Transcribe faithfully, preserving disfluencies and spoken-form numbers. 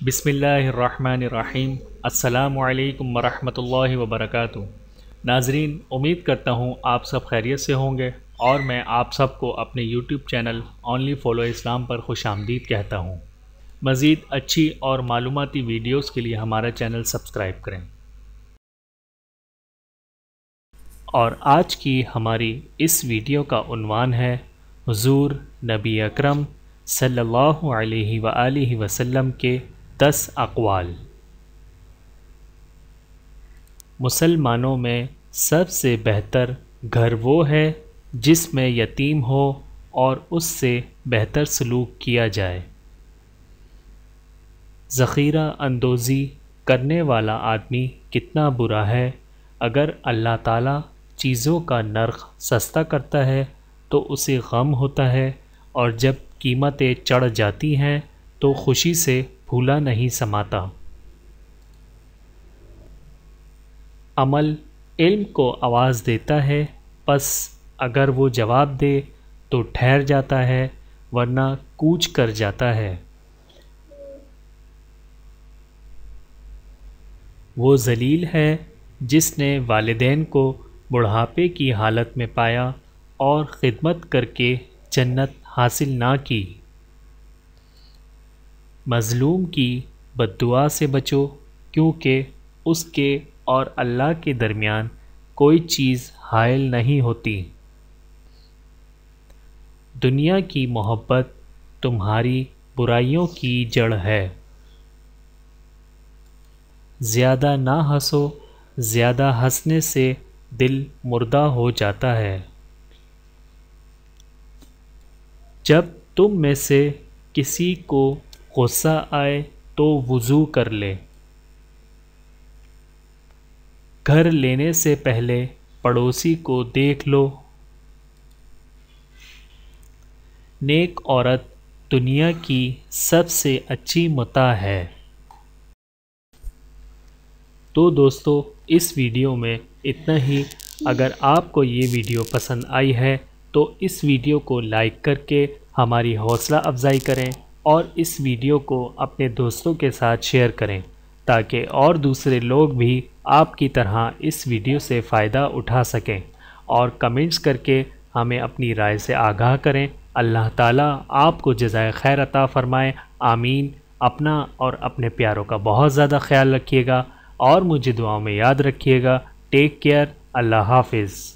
بسم اللہ الرحمن الرحیم۔ السلام علیکم ورحمۃ اللہ وبرکاتہ۔ ناظرین، امید کرتا ہوں آپ سب خیریت سے ہوں گے اور میں آپ سب کو اپنے یوٹیوب چینل اونلی فالو اسلام پر خوش آمدید کہتا ہوں۔ مزید اچھی اور معلوماتی ویڈیوز کے لیے ہمارا چینل سبسکرائب کریں۔ اور آج کی ہماری اس ویڈیو کا عنوان ہے حضور نبی اکرم صلی اللہ علیہ وآلہ وسلم کے دس اقوال۔ مسلمانوں میں سب سے بہتر گھر وہ ہے جس میں یتیم ہو اور اس سے بہتر سلوک کیا جائے۔ ذخیرہ اندوزی کرنے والا آدمی کتنا برا ہے۔ اگر اللہ تعالیٰ چیزوں کا نرخ سستا کرتا ہے تو اسے غم ہوتا ہے، اور جب قیمتیں چڑھ جاتی ہیں تو خوشی سے پھولا نہیں سماتا۔ عمل علم کو آواز دیتا ہے، پس اگر وہ جواب دے تو ٹھہر جاتا ہے، ورنہ کوچ کر جاتا ہے۔ وہ ذلیل ہے جس نے والدین کو بڑھاپے کی حالت میں پایا اور خدمت کر کے جنت حاصل نہ کی۔ مظلوم کی بد دعا سے بچو، کیونکہ اس کے اور اللہ کے درمیان کوئی چیز حائل نہیں ہوتی۔ دنیا کی محبت تمہاری برائیوں کی جڑ ہے۔ زیادہ نہ ہنسو، زیادہ ہنسنے سے دل مردہ ہو جاتا ہے۔ جب تم میں سے کسی کو غصہ آئے تو وضو کر لے۔ گھر لینے سے پہلے پڑوسی کو دیکھ لو۔ نیک عورت دنیا کی سب سے اچھی متاع ہے۔ تو دوستو، اس ویڈیو میں اتنا ہی۔ اگر آپ کو یہ ویڈیو پسند آئی ہے تو اس ویڈیو کو لائک کر کے ہماری حوصلہ افزائی کریں، اور اس ویڈیو کو اپنے دوستوں کے ساتھ شیئر کریں تاکہ اور دوسرے لوگ بھی آپ کی طرح اس ویڈیو سے فائدہ اٹھا سکیں، اور کمنٹس کر کے ہمیں اپنی رائے سے آگاہ کریں۔ اللہ تعالیٰ آپ کو جزائے خیر عطا فرمائے، آمین۔ اپنا اور اپنے پیاروں کا بہت زیادہ خیال رکھیے گا، اور مجھے دعاؤں میں یاد رکھیے گا۔ ٹیک کیئر، اللہ حافظ۔